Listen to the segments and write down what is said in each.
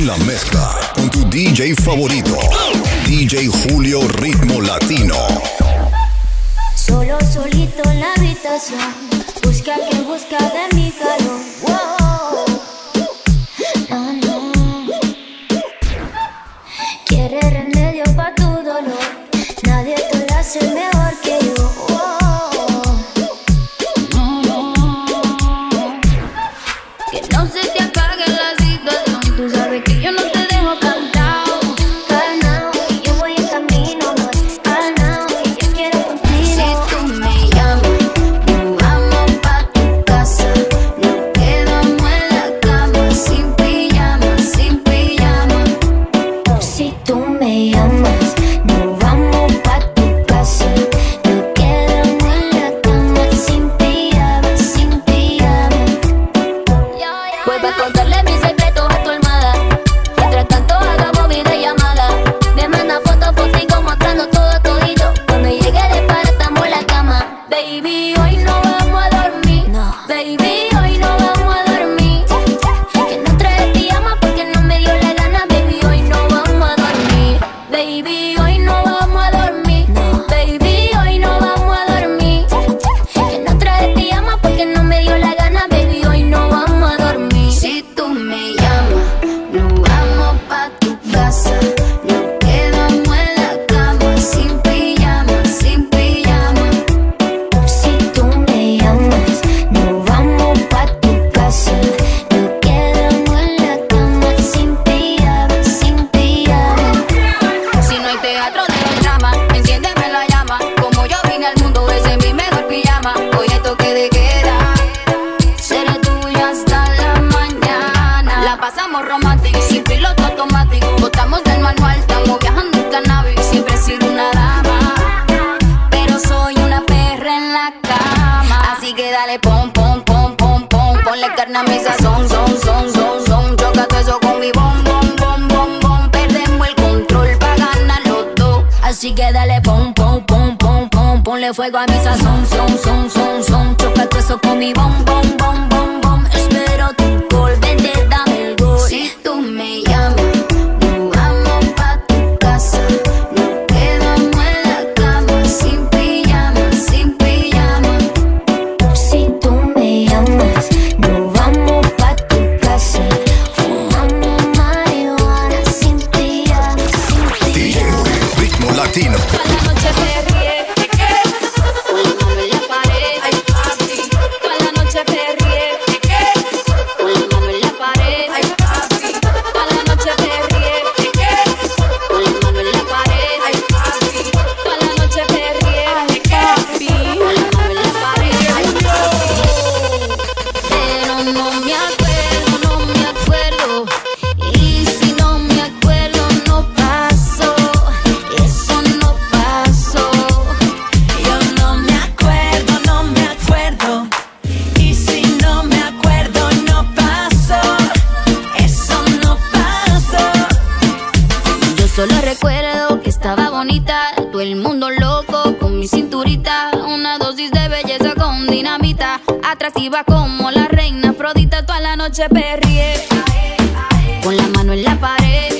en la mezcla con tu DJ favorito, DJ Julio Ritmo Latino. Solo solito en la habitación, busca que busca de mi calor. Wow. No, no. Quiere remedio pa' tu dolor, nadie te lo hace mejor que yo. Wow. No, no. Que no se te apague la situación, tú sabes que yo no te dejo cantado. Calmao, que yo voy en camino, amor. Calmao, que yo quiero contigo. Si tú me llamas, nos vamos pa' tu casa. Nos quedamos en la cama, sin pijama, sin pijama. Si tú me llamas, nos vamos pa' tu casa. Nos quedamos en la cama, sin pijama, sin pijama. Voy pa' contarle mis secretos a tu almohada. Mientras tanto hagamos videollamada. Me manda fotos, fotico mostrando todo todito. Cuando llegue de para estamos en la cama. Baby, hoy no vamos a dormir. No. Baby, hoy no vamos a dormir. Que no trae pijama porque no me dio la gana. Baby, hoy no vamos a dormir. Baby, hoy no vamos a dormir. No. Baby, hoy no vamos a dormir. Que no trae pijama porque no me dio la gana. Baby, hoy no vamos a dormir. Si tú me llamas, nos vamos pa' tu casa. Nos quedamos en la cama, sin pijama, sin pijama. Si tú me llamas, nos vamos pa' tu casa. Nos quedamos en la cama, sin pijama, sin pijama. Si no hay teatro de drama, enciéndeme la llama. Como yo vine al mundo, ese es mi mejor pijama. Hoy hay toque de queda, seré tuya hasta la mañana. La pasamos romántico, sin piloto automático. Botamos del manual, estamos viajando en cannabis. Siempre he sido una dama, pero soy una perra en la cama. Así que dale pom, pom, pom, pom, pom. Ponle carne a mi sazón, son. Choca todo eso con mi bom, bom, bom, bom, bom. Perdemos el control pa' ganar los dos. Así que dale pom, pom, pom, pom, pom. Ponle fuego a mi sazón, son. Choca todo eso con mi bom, bom, bom, bom, bom. Espero tu gol, vente, dame el gol. Si tú me llamas, nos vamos pa' tu casa. Nos quedamos en la cama, sin pijama, sin pijama. Si tú me llamas, nos vamos pa' tu casa. Fumamos marihuana, sin pijama, sin pijama. DJ Ritmo Latino. Toda la noche perrié, con la mano en la pared. Ay, papi. Toda la noche perrié, con la mano en la pared. Ay, papi. Toda la noche perrié, con la mano en la pared. Ay, papi. Toda la noche perrié, papi. Con la mano en la pared. Ay, papi. Pero no me acuerdo. Y si no me acuerdo, no pasó. Eso no pasó. Yo no me acuerdo, y si no me acuerdo no pasó, eso no pasó. Yo solo recuerdo que estaba bonita, todo el mundo loco con mi cinturita, una dosis de belleza con dinamita, atractiva como la reina Afrodita. Toda la noche perrié, con la mano en la pared,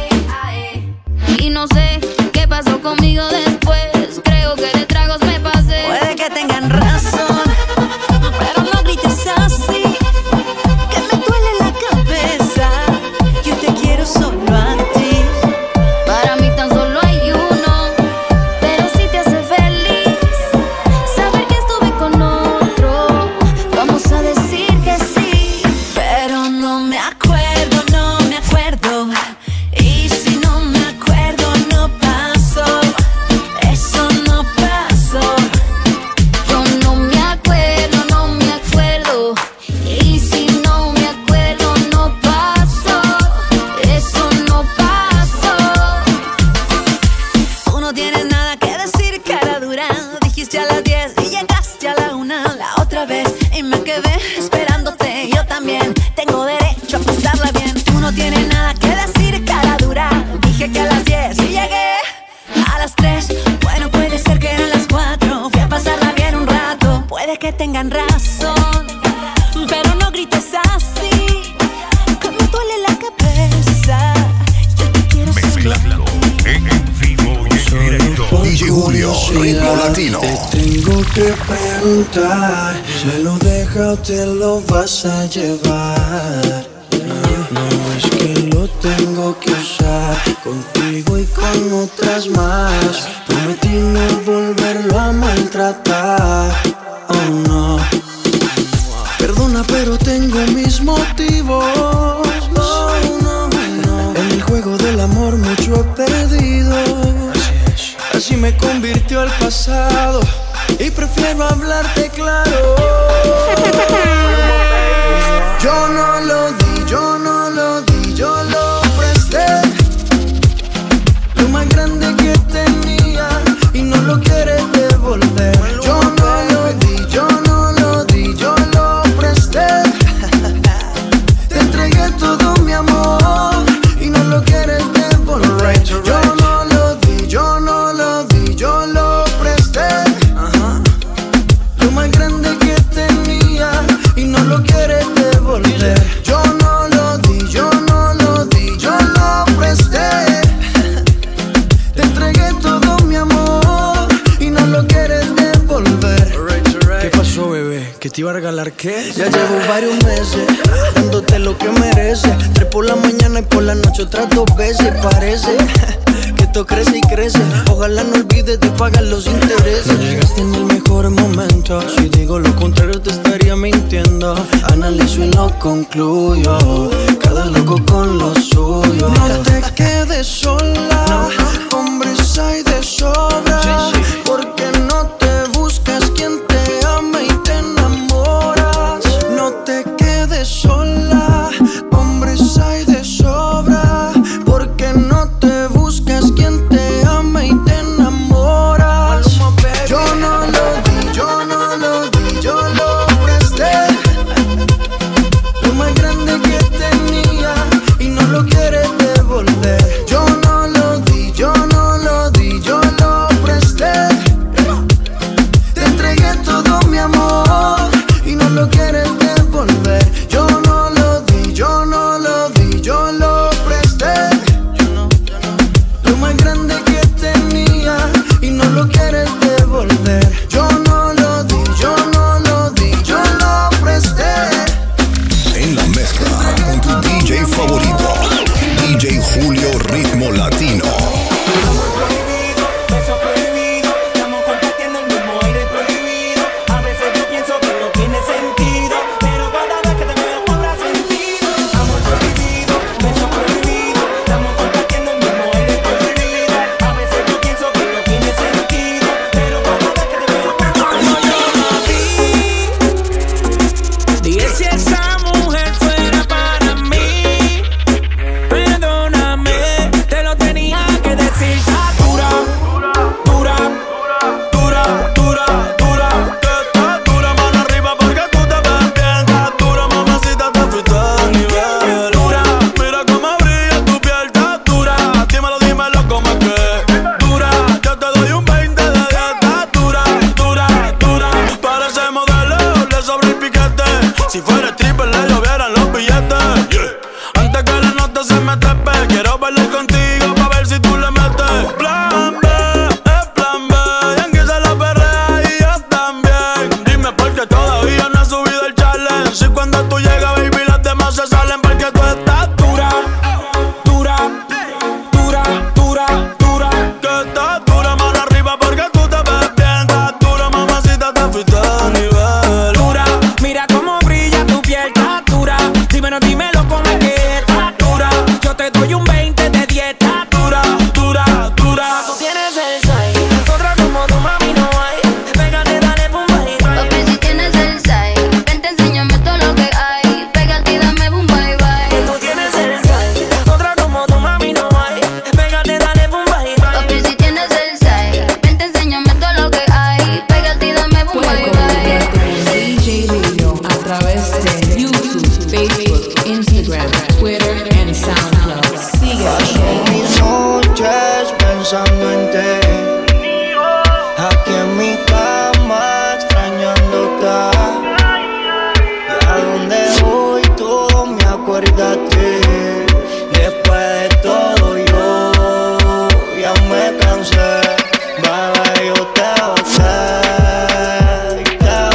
y no sé qué pasó conmigo después. Creo que de tragos me pasé. Puede que tengan razón, pero no grites así, que me duele la cabeza. Yo te quiero solo a ti. Para mí tan solo hay uno, pero si te hace feliz saber que estuve con otro, vamos a decir que sí. Pero no me acuerdo. Y si no me acuerdo no pasó, eso no pasó. Yo no me acuerdo, y si no me acuerdo no pasó, eso no pasó. Tú no tienes nada que decir, cara dura. Dijiste a las 10 y llegaste a la 1 la otra vez, y me quedé esperándote. Yo también tengo derecho a pasarla bien. Tú no tienes nada que decir, cara dura. Dije que a las 10 y llegué a las 3. Bueno, puede ser que eran las 4. Fui a pasarla bien un rato. Puede que tengan razón, pero no grites así, que me duele la cabeza. preguntar, ¿se lo deja o te lo vas a llevar? No es que lo tengo que usar contigo y con otras más. Prometí no volverlo a maltratar. Oh no. Perdona, pero tengo mis motivos. En el juego del amor mucho he perdido. Así me convirtió el pasado y prefiero hablarte claro. Yo no lo di, yo no lo di, yo lo presté. Lo más grande que tenía y no lo quieres devolver. Yo no lo di, yo no lo di, yo lo presté. Te entregué todo mi amor y no lo quieres devolver. Yo no lo di, yo no lo di, yo lo presté. Lo más grande que tenía y no lo quieres devolver. Yo no lo di, yo no lo di, yo lo presté. Te entregué todo mi amor y no lo quieres devolver. ¿Qué pasó, bebé? ¿Que te iba a regalar qué? Ya llevo varios meses dándote lo que mereces. 3 por la mañana y por la noche otras 2 veces. Parece que esto crece y crece. Ojalá no olvides de pagar los intereses. No llegaste en el mejor momento. Si digo lo contrario te estaría mintiendo. Analizo y lo concluyo. Cada loco con lo suyo. No te quedes sola. Hombres hay de sobra. Porque no te buscas quien te ama y te enamoras. No te quedes sola. Hombres hay de sobra. Porque no te buscas quien te ama y te enamoras. Yo no lo di, yo no lo di, yo lo presté. Lo más grande que tenía y no lo quieres devolver. Yo no lo di, yo no lo di, yo lo presté. Te entregué todo mi amor y no lo quieres devolver. Yo no lo di, yo no lo di, yo lo presté. Lo más grande que tenía y no lo quieres devolver. Yo no lo di, yo no lo di, yo lo presté. En la mezcla con tu DJ favorito, DJ Julio Ritmo Latino. Beso prohibido, estamos compartiendo el mismo aire prohibido. A veces yo pienso que no tiene sentido, pero cada vez que te veo cobra sentido. Amor prohibido, beso prohibido, estamos compartiendo el mismo aire prohibido. A veces yo pienso que no tiene sentido, pero cada vez que te veo cobra sentido. Dije si esa mujer fuera para mí, perdóname, te lo tenía que decir. Está dura, dura, dura, dura, dura. Que estás dura, mano arriba porque tú te ves bien. Estás dura, mamacita, te fuiste al nivel. Dura, Mira cómo brilla tu piel, estás dura. Dímelo, dímelo, ¿cómo es que? Dura, yo te doy un 20 de 10. Estás dura, dura, dura. Parece modelo, le sobra el piquete. Si fuera stripper le llovieran los billetes. Antes que la nota se me trepe, quiero bailar contigo pa' ver si tú le metes. Plan B, es plan B. Yankee se la perrea y yo también. Dime por qué todavía no he subido el challenge. Si cuando tú llegas, baby, las demás se salen porque tú estás dura, dura, dura, dura, dura. Que estás dura, mano arriba porque tú te ves bien. Estás dura, mamacita, te fuiste a nivel. dura. Mira cómo brilla tu piel, está dura. Dímelo, dímelo cómo es que está dura. Yo te doy un 20 de 10, está dura, dura, dura. Tú tienes el size, nosotros como tu mami no hay. Pégate, dale, pum, bye, Papi, bye. si tienes el size, vente, enséñame todo lo que hay. Pégate y dame boom, bye, bye. Tú tienes el size, nosotros como tu mami no hay. Pégate, dale, pum, bye, bye. Papi, si tienes el size, vente, enséñame todo lo que hay. Pégate y dame boom, Puede bye, comunicarte bye. con DJ Julio a través de YouTube, Facebook, Instagram, Twitter and SoundCloud. Síguenos. Mis noches pensando en ti, aquí en mi cama extrañándote. Y a donde voy todo me acuerda a ti. Después de todo yo ya me cansé. Bebé, yo te boté y te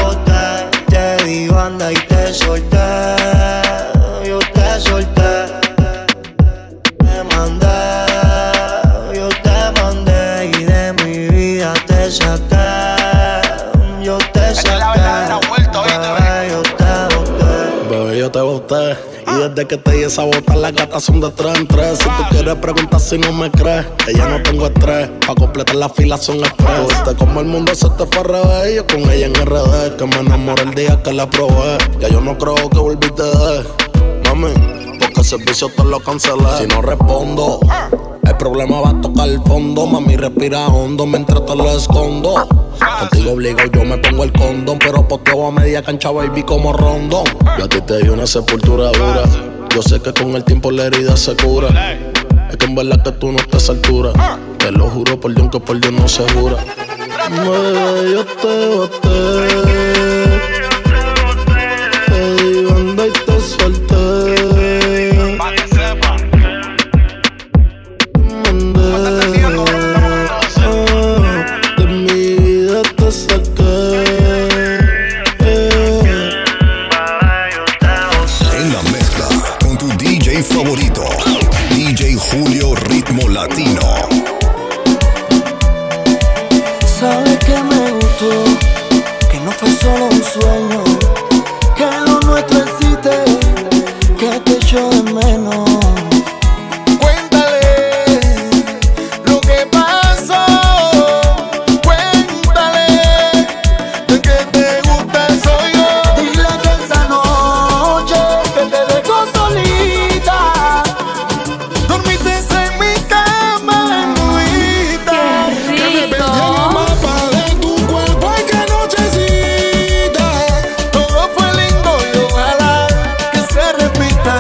pedí banda y te solté. Yo te solté. Te mandé, yo te mandé y de mi vida te saqué. Yo te saqué. Bebé, yo te boté. Bebé, yo te boté. Y desde que te di esa bota, las gatas son de 3 en 3. Si tú quieres preguntar si no me crees, que ya no tengo estrés. Pa' completar la fila son express. Viste como el mundo se te fue al revés. Y yo con ella en RD, que me enamoré el día que la probé. Ya yo no creo que volviste de mami, porque el servicio te lo cancelé. Si no respondo, el problema va a tocar el fondo. Mami, respira hondo mientras te lo escondo. Contigo obligado yo me pongo el condón, pero posteo a media cancha, baby, como Rondón. Yo a ti te di una sepultura dura. Yo sé que con el tiempo la herida se cura. Es que en verdad que tú no estás a esa altura. Te lo juro por Dios que por Dios no se jura. Bebé, yo te boté. Te di banda y te solté. Favorito, DJ Julio Ritmo Latino. Sabes que me gustó, que no fue solo un sueño, que lo nuestro existe, que te echo de menos. Cuéntale lo que pasó, cuéntale de que te gusta soy yo. Dile que esa noche que te dejó solita, dormiste en mi cama en nuita. ¡Qué rico! Todo fue lindo y ojalá que se repita.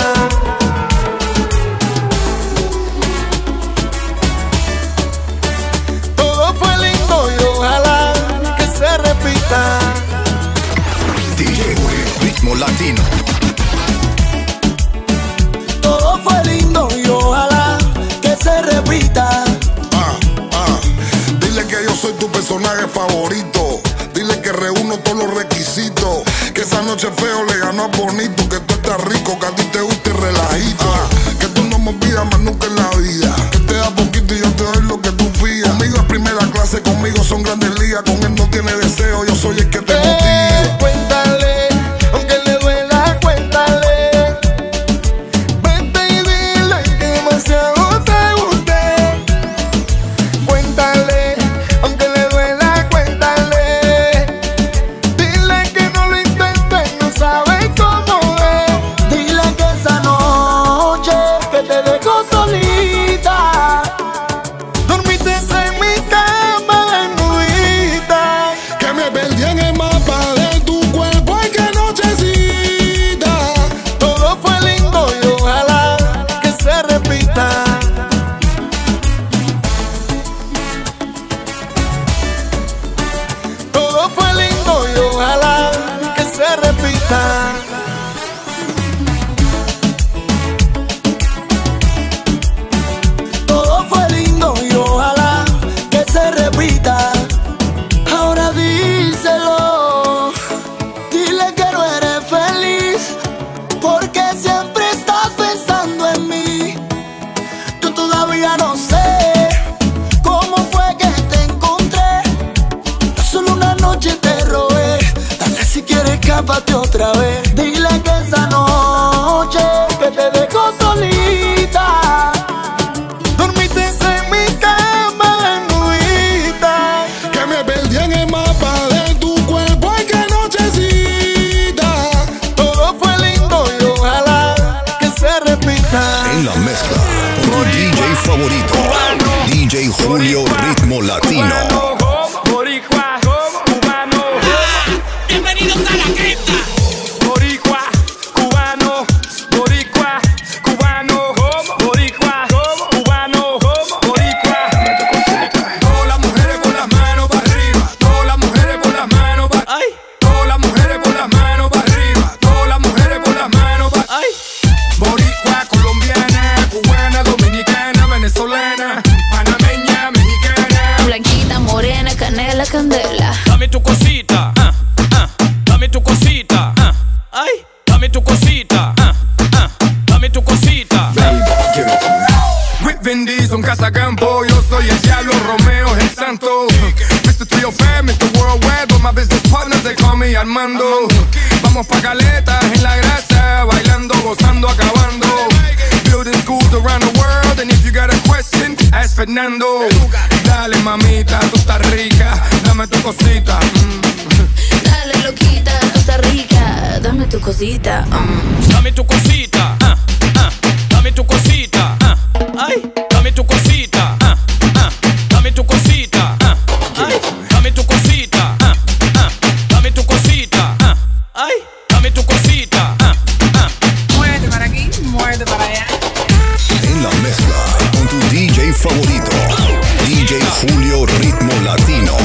Todo fue lindo y ojalá que se repita. DJ Julio Ritmo Latino. Todo fue lindo y ojalá que se repita. Dile que yo soy tu personaje favorito. Dile que reúno todos los requisitos. Que esa noche feo le ganó a bonito. Que tú estás rico, que a ti te guste relajito. Que tú no me olvidas más nunca en la vida. Que te da poquito y yo te doy lo que tú pidas. Conmigo es primera clase, conmigo son grandes ligas. Con él no tiene deseo, yo soy el que te motiva. Cuéntale, aunque le duela, cuéntale. Vente y dile que demasiado te gusté. Cuéntale, aunque le duela, cuéntale. Dile que no lo intentes, no sabes cómo es. Dile que esa noche que te dejó solita, dormiste en mi cama en nuita. Que me perdí en el mapa de tu cuerpo y que nochecita. Todo fue lindo y ojalá que se repita. Todo fue lindo y ojalá que se repita. Todo fue lindo y ojalá que se repita. Ahora díselo, dile que no eres feliz, porque siempre estás pensando en mí. Yo todavía no sé cómo fue que te encontré. Solo una noche te robé, dale si quieres escápate otra vez. Dile que esa noche que te dejó solita, dormiste en mi cama en nuita. Que me perdí en el mapa de tu cuerpo y que nochecita. Todo fue lindo y ojalá que se repita. En la mezcla, con tu DJ favorito, DJ Julio Ritmo Latino. Boricua, cubano. Bienvenidos a la cripta. Boricua, cubano. Boricua, cubano. Boricua, cubano. Boricua. Todas las mujeres con las manos para arriba. Todas las mujeres con las manos para arriba. Todas las mujeres con las manos para arriba. Todas las mujeres con las manos para arriba. Boricua, colombiana, cubana, dominicana, venezolana, panameña, mexicana. Blanquita, morena, canela, candela. Dame tu cosita, dame tu cosita. Ay, dame tu cosita, dame tu cosita. With Vin Diesel, Casacampo, yo soy el diablo, Romeo es el santo. Mr. 305, Mr. Worldwide, but my business partners, they call me Armando. Vamos pa' Caleta, en la grasa, bailando, gozando, acabando. Building schools around the world, and if you got a question, ask Fernando. Dale mamita, tú estás rica, dame tu cosita. Dale loquita, tú estás rica, dame tu cosita. Dame tu cosita, dame tu cosita. Ay, dame tu cosita, dame tu cosita. Ay, dame tu cosita, dame tu cosita. Ay, dame tu cosita. Muévete para aquí, muévete para allá. En la mezcla con tu DJ favorito, DJ Julio Ritmo Latino.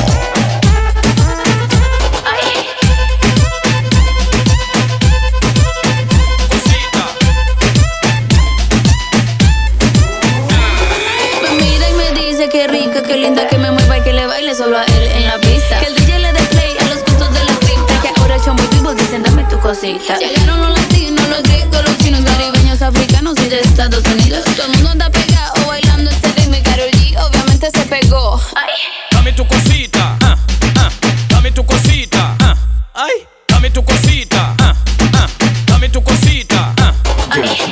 Qué rica, qué linda, que me mueva y que le baile solo a él en la pista. Que el DJ le dé play a los gustos de la pista. Que ahora son muy vivos, dicen dame tu cosita. Llegaron los latinos, los gringos, los chinos, caribeños, africanos y de Estados Unidos. Todo el mundo anda pegado bailando este ritmo y Karol G obviamente se pegó. Ay. Dame tu cosita, dame tu cosita. Ay, dame tu cosita, dame tu cosita. Ay.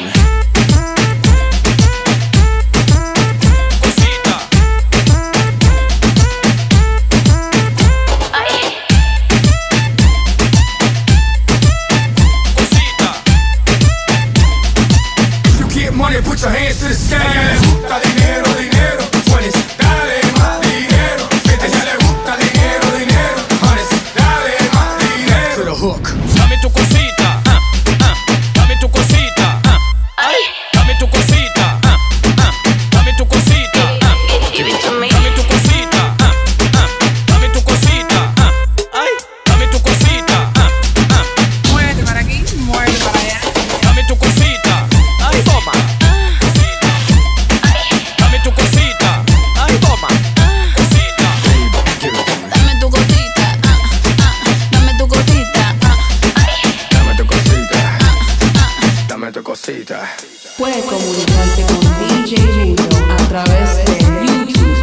Put your hands to the sky. Le gusta dinero, dinero. Twenties, dale más dinero. Gente ya le gusta dinero, dinero. Honest, dale más dinero. To the hook. Dame tu cosita, dame tu cosita. Ay, dame tu cosita, dame tu cosita. Give it to me. Dame tu cosita, dame tu cosita. Ay, dame tu cosita. Muévete para aquí, muévete para allá. Dame tu cosita. Ay, toma. Dame tu cosita. Ay, toma. Cosita. Dame tu cosita. Dame tu cosita. Dame tu cosita. Dame tu cosita. Puedes comunicarte con DJ Julio a través de YouTube,